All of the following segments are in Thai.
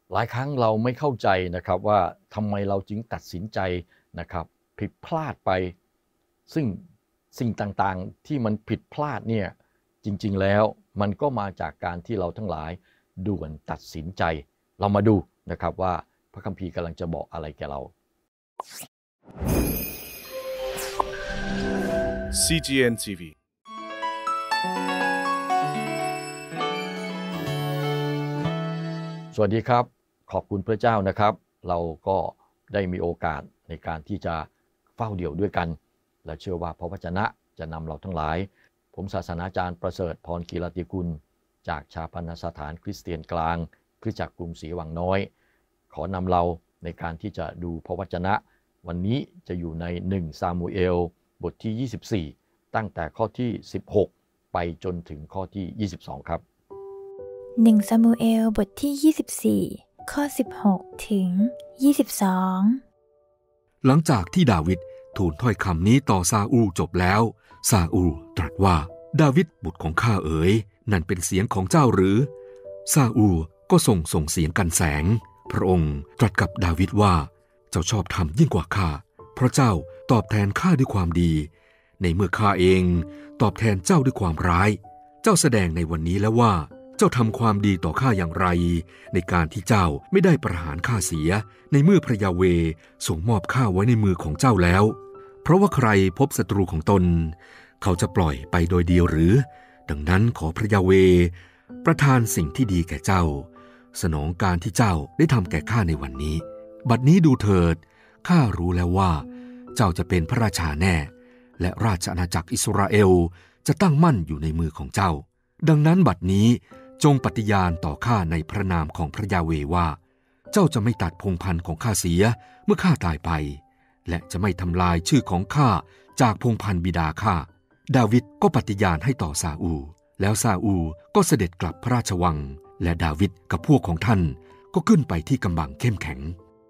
หลายครั้งเราไม่เข้าใจนะครับว่าทำไมเราจึงตัดสินใจนะครับผิดพลาดไปซึ่งสิ่งต่างๆที่มันผิดพลาดเนี่ยจริงๆแล้วมันก็มาจากการที่เราทั้งหลายด่วนตัดสินใจเรามาดูนะครับว่าพระคัมภีร์กำลังจะบอกอะไรแก่เรา CGN TV สวัสดีครับขอบคุณพระเจ้านะครับเราก็ได้มีโอกาสในการที่จะเฝ้าเดี่ยวด้วยกันและเชื่อว่าพระวจนะจะนำเราทั้งหลายผมศาสนาจารย์ประเสริฐพรกีรติกุลจากชาปนสถานคริสเตียนกลางคริสตจักรกรุงศรีวังน้อยขอนำเราในการที่จะดูพระวจนะวันนี้จะอยู่ใน1ซามูเอลบทที่24ตั้งแต่ข้อที่16ไปจนถึงข้อที่22ครับ 1ซามูเอลบทที่24ข้อ16ถึง22 หลังจากที่ดาวิดทูลถ้อยคำนี้ต่อซาอูลจบแล้วซาอูลตรัสว่าดาวิดบุตรของข้าเอ๋ยนั่นเป็นเสียงของเจ้าหรือซาอูลก็ส่งเสียงกันแสงพระองค์ตรัสกับดาวิดว่าเจ้าชอบธรรมยิ่งกว่าข้าเพราะเจ้าตอบแทนข้าด้วยความดีในเมื่อข้าเองตอบแทนเจ้าด้วยความร้ายเจ้าแสดงในวันนี้แล้วว่าเจ้าทำความดีต่อข้าอย่างไรในการที่เจ้าไม่ได้ประหารข้าเสียในเมื่อพระยาเวห์ทรงมอบข้าไว้ในมือของเจ้าแล้วเพราะว่าใครพบศัตรูของตนเขาจะปล่อยไปโดยเดียวหรือดังนั้นขอพระยาเวห์ประทานสิ่งที่ดีแก่เจ้าสนองการที่เจ้าได้ทำแก่ข้าในวันนี้บัดนี้ดูเถิดข้ารู้แล้วว่าเจ้าจะเป็นพระราชาแน่และราชอาณาจักรอิสราเอลจะตั้งมั่นอยู่ในมือของเจ้าดังนั้นบัดนี้จงปฏิญาณต่อข้าในพระนามของพระยาเวห์ว่าเจ้าจะไม่ตัดพงศ์พันธุ์ของข้าเสียเมื่อข้าตายไปและจะไม่ทำลายชื่อของข้าจากพงศ์พันธุ์บิดาข้าดาวิดก็ปฏิญาณให้ต่อซาอูลแล้วซาอูลก็เสด็จกลับพระราชวังและดาวิดกับพวกของท่านก็ขึ้นไปที่กำบังเข้มแข็ง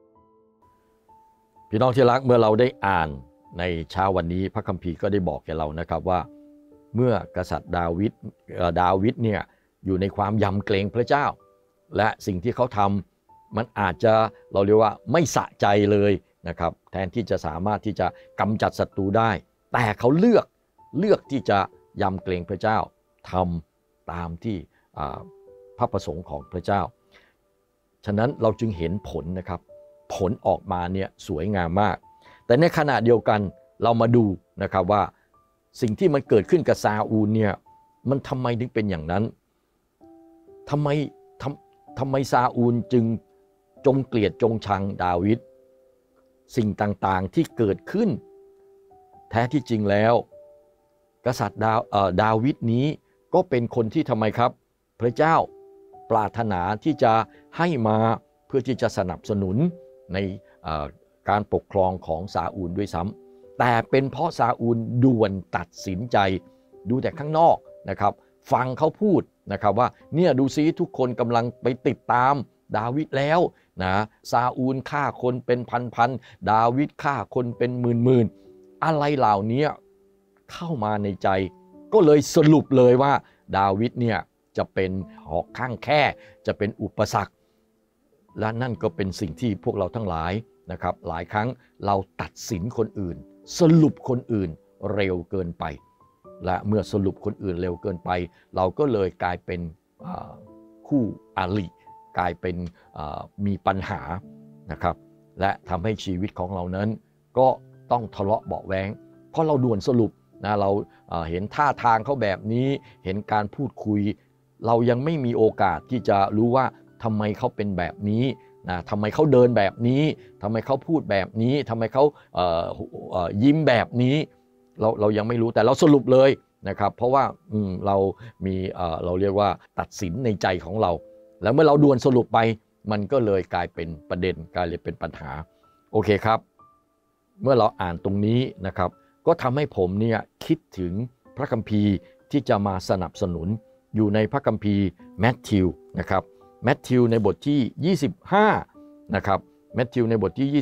พี่น้องที่รักเมื่อเราได้อ่านในเช้าวันนี้พระคัมภีร์ก็ได้บอกแก่เรานะครับว่าเมื่อกษัตริย์ดาวิดเนี่ยอยู่ในความยำเกรงพระเจ้าและสิ่งที่เขาทำมันอาจจะเราเรียกว่าไม่สะใจเลยนะครับแทนที่จะสามารถที่จะกำจัดศัตรูได้แต่เขาเลือกที่จะยำเกรงพระเจ้าทำตามที่พระประสงค์ของพระเจ้าฉะนั้นเราจึงเห็นผลนะครับผลออกมาเนี่ยสวยงามมากแต่ในขณะเดียวกันเรามาดูนะครับว่าสิ่งที่มันเกิดขึ้นกับซาอูลเนี่ยมันทำไมถึงเป็นอย่างนั้นทำไมซาอูลจึงจงเกลียดจงชังดาวิดสิ่งต่างๆที่เกิดขึ้นแท้ที่จริงแล้วกษัตริย์ดาวิดนี้ก็เป็นคนที่ทำไมครับพระเจ้าปรารถนาที่จะให้มาเพื่อที่จะสนับสนุนในการปกครองของซาอูลด้วยซ้ำแต่เป็นเพราะซาอูลด่วนตัดสินใจดูแต่ข้างนอกนะครับฟังเขาพูดนะครับว่าเนี่ยดูซิทุกคนกำลังไปติดตามดาวิดแล้วนะซาอูลฆ่าคนเป็นพันดาวิดฆ่าคนเป็นหมื่นอะไรเหล่านี้เข้ามาในใจก็เลยสรุปเลยว่าดาวิดเนี่ยจะเป็นหอกข้างแค่จะเป็นอุปสรรคและนั่นก็เป็นสิ่งที่พวกเราทั้งหลายนะครับหลายครั้งเราตัดสินคนอื่นสรุปคนอื่นเร็วเกินไปและเมื่อสรุปคนอื่นเร็วเกินไปเราก็เลยกลายเป็นคู่อริกลายเป็นมีปัญหานะครับและทำให้ชีวิตของเรานั้นก็ต้องทะเลาะเบาะแว้งเพราะเราด่วนสรุปนะเราเห็นท่าทางเขาแบบนี้เห็นการพูดคุยเรายังไม่มีโอกาสที่จะรู้ว่าทำไมเขาเป็นแบบนี้นะทำไมเขาเดินแบบนี้ทำไมเขาพูดแบบนี้ทำไมเขายิ้มแบบนี้เรายังไม่รู้แต่เราสรุปเลยนะครับเพราะว่าเรามีเราเรียกว่าตัดสินในใจของเราแล้วเมื่อเราด่วนสรุปไปมันก็เลยกลายเป็นประเด็นกลายเป็นปัญหาโอเคครับเมื่อเราอ่านตรงนี้นะครับก็ทำให้ผมเนี่ยคิดถึงพระคัมภีร์ที่จะมาสนับสนุนอยู่ในพระคัมภีร์แมทธิวนะครับแมทธิวในบทที่25นะครับแมทธิวในบทที่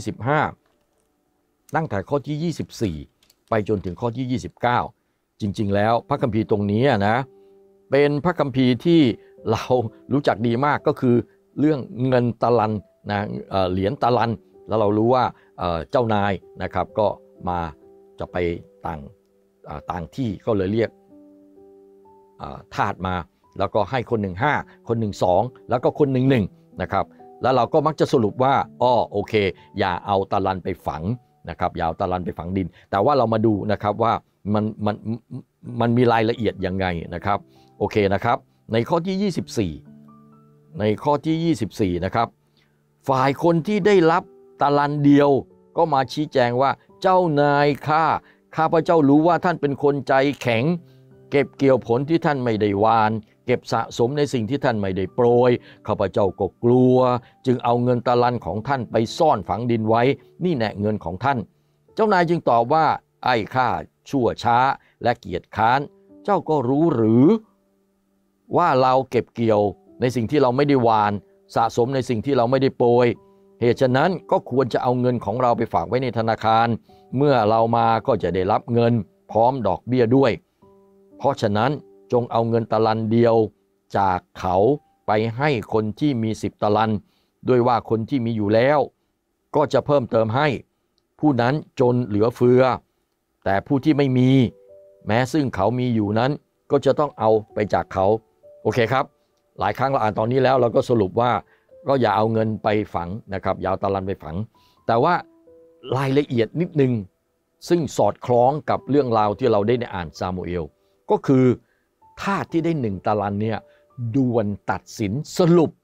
25ตั้งแต่ข้อที่24ไปจนถึงข้อที่29จริงๆแล้วพระคัมภีร์ตรงนี้นะเป็นพระคัมภีร์ที่เรารู้จักดีมากก็คือเรื่องเงินตะลันนะเหรียญตะลันแล้วเรารู้ว่าเจ้านายนะครับก็มาจะไปต่างที่ก็เลยเรียกทาสมาแล้วก็ให้คนหนึ่ง5คนหนึ่ง2แล้วก็คนหนึ่ง1นะครับแล้วเราก็มักจะสรุปว่าโอเคอย่าเอาตะลันไปฝังนะครับอย่าเอาตะลันไปฝังดินแต่ว่าเรามาดูนะครับว่ามันมีรายละเอียดยังไงนะครับโอเคนะครับในข้อที่24นะครับฝ่ายคนที่ได้รับตะลันเดียวก็มาชี้แจงว่าเจ้านายข้าพเจ้ารู้ว่าท่านเป็นคนใจแข็งเก็บเกี่ยวผลที่ท่านไม่ได้หว่านเก็บสะสมในสิ่งที่ท่านไม่ได้โปรยข้าพเจ้าก็กลัวจึงเอาเงินตะลันของท่านไปซ่อนฝังดินไว้นี่แน่เงินของท่านเจ้านายจึงตอบว่าไอ้ข้าชั่วช้าและเกียจค้านเจ้าก็รู้หรือว่าเราเก็บเกี่ยวในสิ่งที่เราไม่ได้หว่านสะสมในสิ่งที่เราไม่ได้โปรยเหตุฉะนั้นก็ควรจะเอาเงินของเราไปฝากไว้ในธนาคารเมื่อเรามาก็จะได้รับเงินพร้อมดอกเบี้ยด้วยเพราะฉะนั้นจงเอาเงินตะลันเดียวจากเขาไปให้คนที่มี10ตะลันด้วยว่าคนที่มีอยู่แล้วก็จะเพิ่มเติมให้ผู้นั้นจนเหลือเฟือแต่ผู้ที่ไม่มีแม้ซึ่งเขามีอยู่นั้นก็จะต้องเอาไปจากเขาโอเคครับหลายครั้งเราอ่านตอนนี้แล้วเราก็สรุปว่าก็อย่าเอาเงินไปฝังนะครับอย่าเอาตะลันไปฝังแต่ว่ารายละเอียดนิดนึงซึ่งสอดคล้องกับเรื่องราวที่เราได้อ่านซามูเอลก็คือทาสที่ได้1ตะลันเนี่ยด่วนตัดสินสรุป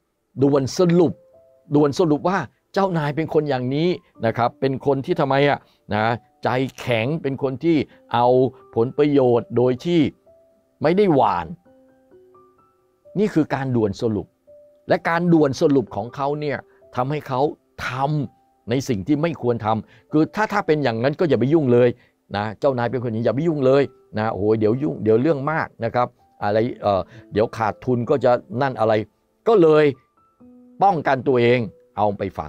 ว่าเจ้านายเป็นคนอย่างนี้นะครับเป็นคนที่ทำไมนะใจแข็งเป็นคนที่เอาผลประโยชน์โดยที่ไม่ได้หว่านนี่คือการด่วนสรุปและการด่วนสรุปของเขาเนี่ยทำให้เขาทำในสิ่งที่ไม่ควรทำคือถ้าเป็นอย่างนั้นก็อย่าไปยุ่งเลยนะเจ้านายเป็นคนอย่างนี้อย่าไปยุ่งเลยนะโอ้ยเดี๋ยวยุ่งเดี๋ยวเรื่องมากนะครับอะไรเดี๋ยวขาดทุนก็จะนั่นอะไรก็เลยป้องกันตัวเองเอาไปฝัง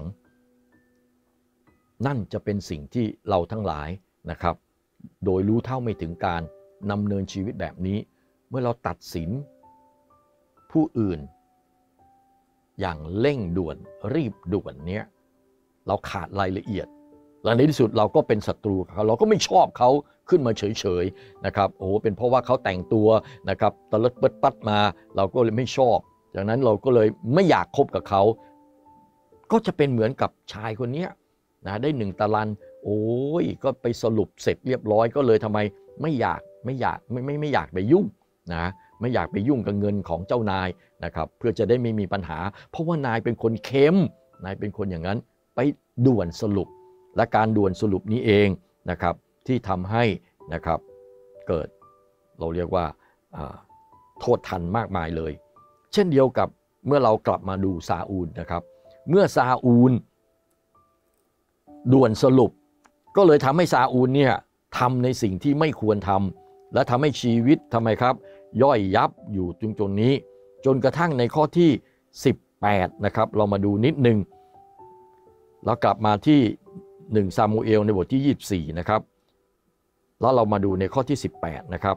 นั่นจะเป็นสิ่งที่เราทั้งหลายนะครับโดยรู้เท่าไม่ถึงการดำเนินชีวิตแบบนี้เมื่อเราตัดสินผู้อื่นอย่างเร่งด่วนรีบด่วนเนี้ยเราขาดรายละเอียดและในที่สุดเราก็เป็นศัตรูเขาเราก็ไม่ชอบเขาขึ้นมาเฉยๆนะครับโอ้เป็นเพราะว่าเขาแต่งตัวนะครับตะเลิดเปิดปัดมาเราก็เลยไม่ชอบจากนั้นเราก็เลยไม่อยากคบกับเขาก็จะเป็นเหมือนกับชายคนนี้นะได้1ตะลันโอ้ยก็ไปสรุปเสร็จเรียบร้อยก็เลยทำไมไม่อยากไปยุ่งนะไม่อยากไปยุ่งกับเงินของเจ้านายนะครับเพื่อจะได้ไม่มีปัญหาเพราะว่านายเป็นคนเข้มนายเป็นคนอย่างนั้นไปด่วนสรุปและการด่วนสรุปนี้เองนะครับที่ทำให้นะครับเกิดเราเรียกว่าโทษทันมากมายเลยเช่นเดียวกับเมื่อเรากลับมาดูซาอูลนะครับเมื่อซาอูลด่วนสรุปก็เลยทำให้ซาอูลเนี่ยทำในสิ่งที่ไม่ควรทำและทำให้ชีวิตทำไมครับย่อยยับอยู่จนนี้จนกระทั่งในข้อที่18นะครับเรามาดูนิดนึงเรากลับมาที่1ซามูเอลในบทที่24นะครับแล้วเรามาดูในข้อที่18นะครับ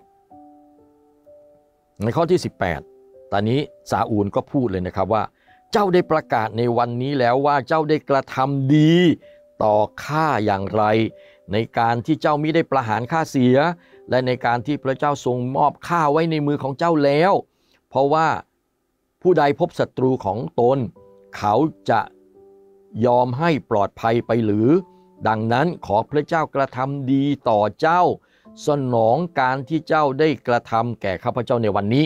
ในข้อที่18ตอนนี้ซาอูลก็พูดเลยนะครับว่าเจ้าได้ประกาศในวันนี้แล้วว่าเจ้าได้กระทำดีต่อข้าอย่างไรในการที่เจ้ามิได้ประหารข้าเสียและในการที่พระเจ้าทรงมอบข้าไว้ในมือของเจ้าแล้วเพราะว่าผู้ใดพบศัตรูของตนเขาจะยอมให้ปลอดภัยไปหรือดังนั้นขอพระเจ้ากระทำดีต่อเจ้าสนองการที่เจ้าได้กระทำแก่ข้าพเจ้าในวันนี้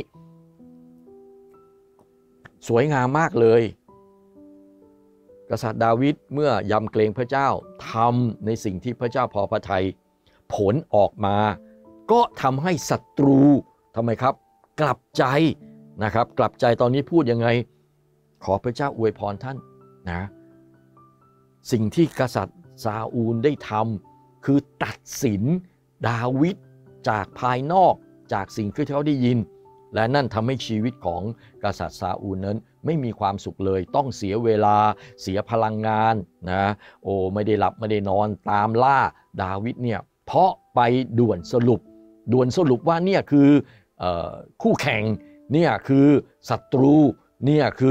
สวยงามมากเลยกษัตริย์ดาวิดเมื่อยำเกรงพระเจ้าทำในสิ่งที่พระเจ้าพอพระทัยผลออกมาก็ทำให้ศัตรูทำไมครับกลับใจนะครับกลับใจตอนนี้พูดยังไงขอพระเจ้าอวยพรท่านนะสิ่งที่กษัตริย์ซาอูลได้ทำคือตัดสินดาวิดจากภายนอกจากสิ่งที่เขาได้ยินและนั่นทำให้ชีวิตของกษัตริย์ซาอูลนั้นไม่มีความสุขเลยต้องเสียเวลาเสียพลังงานนะไม่ได้หลับไม่ได้นอนตามล่าดาวิดเนี่ยเพราะไปด่วนสรุปว่าเนี่ยคือคู่แข่งเนี่ยคือศัตรูเนี่ยคือ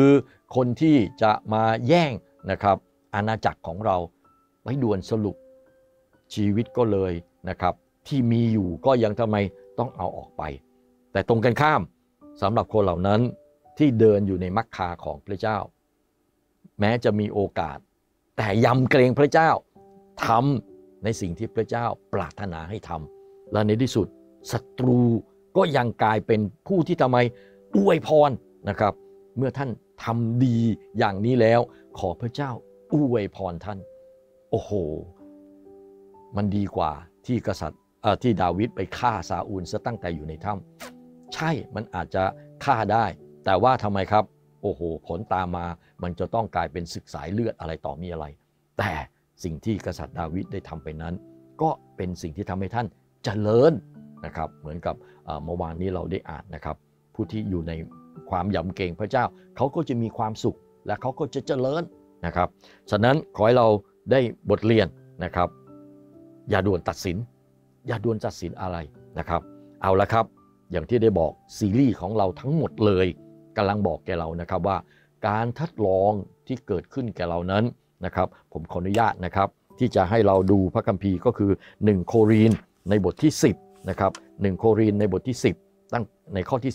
คนที่จะมาแย่งนะครับอาณาจักรของเราไว้ด่วนสรุปชีวิตก็เลยนะครับที่มีอยู่ก็ยังทำไมต้องเอาออกไปแต่ตรงกันข้ามสำหรับคนเหล่านั้นที่เดินอยู่ในมรรคาของพระเจ้าแม้จะมีโอกาสแต่ยำเกรงพระเจ้าทำในสิ่งที่พระเจ้าปรารถนาให้ทำและในที่สุดศัตรูก็ยังกลายเป็นผู้ที่ทำไมอวยพรนะครับเมื่อท่านทำดีอย่างนี้แล้วขอพระเจ้าอวยพรท่านโอ้โหมันดีกว่าที่กษัตริย์ที่ดาวิดไปฆ่าซาอูลซะตั้งแต่อยู่ในถ้ำใช่มันอาจจะฆ่าได้แต่ว่าทำไมครับโอ้โหผลตามมามันจะต้องกลายเป็นศึกสายเลือดอะไรต่อมีอะไรแต่สิ่งที่กษัตริย์ดาวิดได้ทำไปนั้นก็เป็นสิ่งที่ทำให้ท่านเจริญนะครับเหมือนกับเมื่อวานนี้เราได้อ่านนะครับผู้ที่อยู่ในความยำเกรงพระเจ้าเขาก็จะมีความสุขและเขาก็จะเจริญนะครับฉะนั้นขอให้เราได้บทเรียนนะครับอย่าด่วนตัดสินอย่าด่วนตัดสินอะไรนะครับเอาละครับอย่างที่ได้บอกซีรีส์ของเราทั้งหมดเลยกำลังบอกแกเรานะครับว่าการทดลองที่เกิดขึ้นแก่เรานั้นนะครับผมขออนุญาตนะครับที่จะให้เราดูพระคัมภีร์ก็คือ1โครินธ์ในบทที่10นะครับ1โครินธ์ในบทที่10ตั้งในข้อที่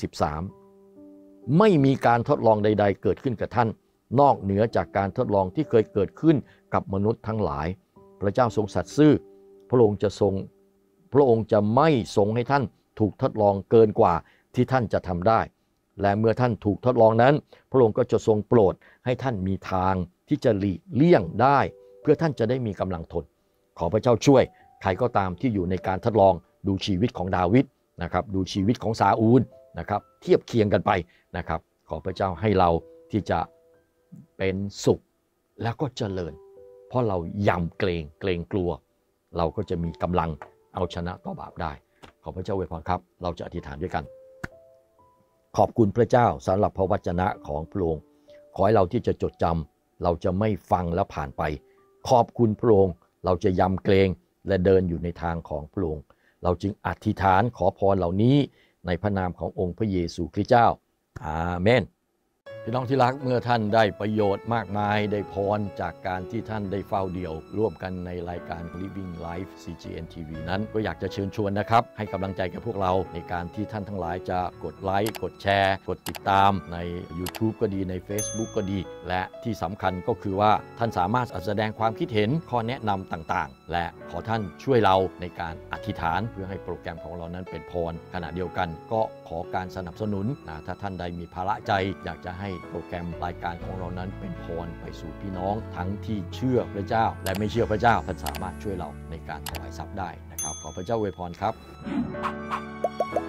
13ไม่มีการทดลองใดๆเกิดขึ้นกับท่านนอกเหนือจากการทดลองที่เคยเกิดขึ้นกับมนุษย์ทั้งหลายพระเจ้าทรงสัตย์ซื่อพระองค์จะไม่ทรงให้ท่านถูกทดลองเกินกว่าที่ท่านจะทำได้และเมื่อท่านถูกทดลองนั้นพระองค์ก็จะทรงโปรดให้ท่านมีทางที่จะหลีกเลี่ยงได้เพื่อท่านจะได้มีกำลังทนขอพระเจ้าช่วยใครก็ตามที่อยู่ในการทดลองดูชีวิตของดาวิดนะครับดูชีวิตของซาอูลนะครับเทียบเคียงกันไปนะครับขอพระเจ้าให้เราที่จะเป็นสุขแล้วก็เจริญเพราะเรายำเกรงกลัวเราก็จะมีกำลังเอาชนะต่อบาปได้ขอพระเจ้าอวยพรครับเราจะอธิษฐานด้วยกันขอบคุณพระเจ้าสำหรับพระวจนะของพระองค์ขอให้เราที่จะจดจำเราจะไม่ฟังแล้วผ่านไปขอบคุณพระองค์เราจะยำเกรงและเดินอยู่ในทางของพระองค์เราจึงอธิษฐานขอพรเหล่านี้ในพระนามขององค์พระเยซูคริสต์เจ้าอาเมนพี่น้องที่รักเมื่อท่านได้ประโยชน์มากมายได้พรจากการที่ท่านได้เฝ้าเดี่ยวร่วมกันในรายการ Living Life CGN TV นั้นก็อยากจะเชิญชวนนะครับให้กำลังใจกับพวกเราในการที่ท่านทั้งหลายจะกดไลค์กดแชร์กดติดตามใน YouTube ก็ดีใน Facebook ก็ดีและที่สำคัญก็คือว่าท่านสามารถแสดงความคิดเห็นข้อแนะนำต่างๆและขอท่านช่วยเราในการอธิษฐานเพื่อให้โปรแกรมของเรานั้นเป็นพรขณะเดียวกันก็ขอการสนับสนุนถ้าท่านใดมีภาระใจอยากจะให้โปรแกรมรายการของเรานั้นเป็นพรไปสู่พี่น้องทั้งที่เชื่อพระเจ้าและไม่เชื่อพระเจ้าท่านสามารถช่วยเราในการถวายทรัพย์ได้นะครับขอพระเจ้าอวยพรครับ